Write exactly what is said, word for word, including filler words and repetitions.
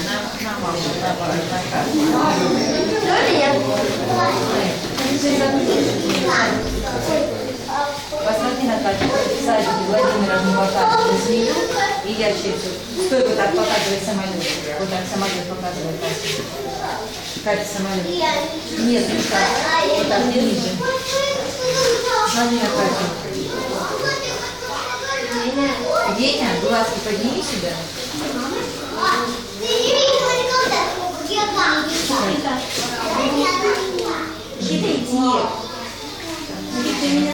на маму, на папу, на карту. Посмотри на карту. Сзади Владимира Жмурка змею и ящерицу. Стой, вот так показывай самолет. Вот так самолет показывает. Катя, самолет. Нет, не так. Вот так, не ниже. Смотри на карту. Деня, глазки подними сюда. Иди.